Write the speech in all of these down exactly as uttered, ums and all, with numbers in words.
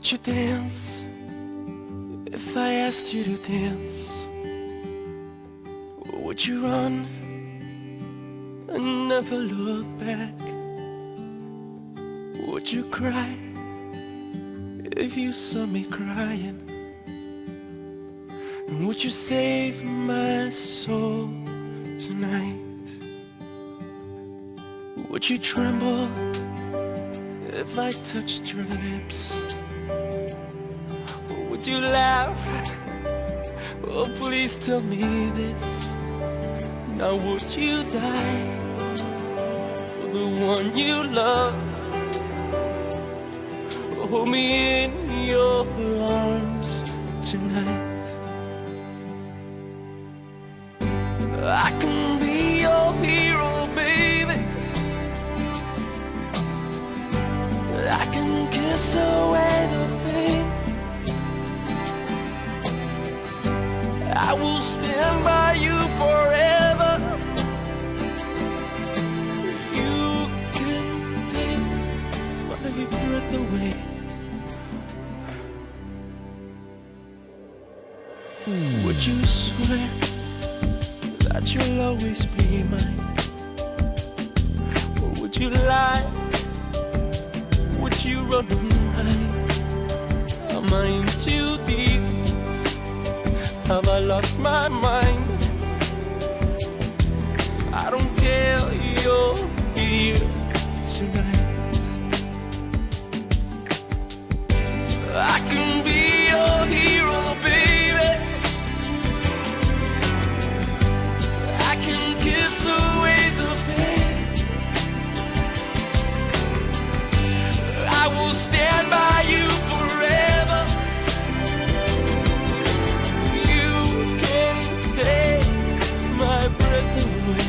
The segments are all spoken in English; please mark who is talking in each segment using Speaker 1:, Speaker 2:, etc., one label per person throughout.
Speaker 1: Would you dance if I asked you to dance? Would you run and never look back? Would you cry if you saw me crying? And would you save my soul tonight? Would you tremble if I touched your lips? Or would you laugh? Oh, please tell me this. Now would you die for the one you love? Hold me in your arms tonight. I can be your hero, baby. I can kiss away the pain. I will stand by you forever. You can take my breath away. Would you swear that you'll always be mine? Or would you lie? Would you run and hide? Am I in too deep? Have I lost my mind? I don't care, you're here tonight. I can be your hero, baby. I can kiss away the pain. I will stand by you forever. You can take my breath away.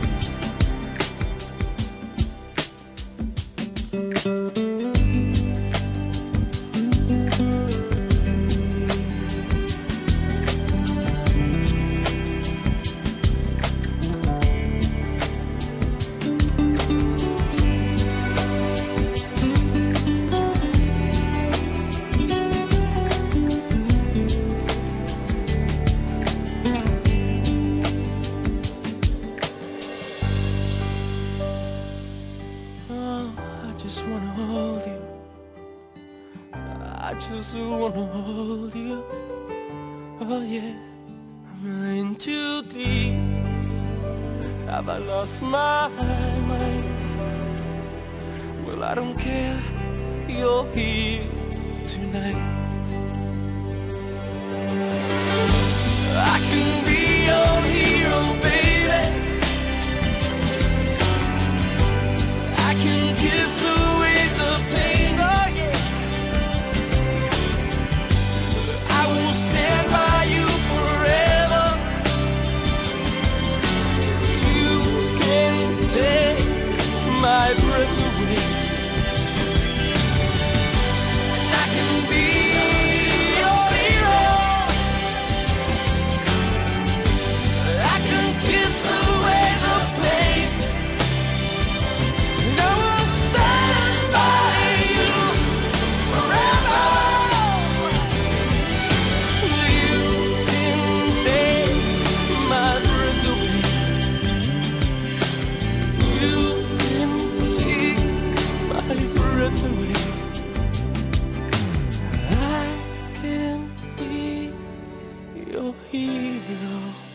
Speaker 1: I just wanna hold you. I just wanna hold you. Oh yeah, I'm in too deep. Have I lost my mind? Well, I don't care, you're here tonight. I can be your hero, baby. I can kiss away the pain, oh yeah. I will stand by you forever. You can take my breath away. And I can be your hero. I can kiss away the pain. And I will stand by you forever. You can take my breath away. You can take my breath away. I can be your hero.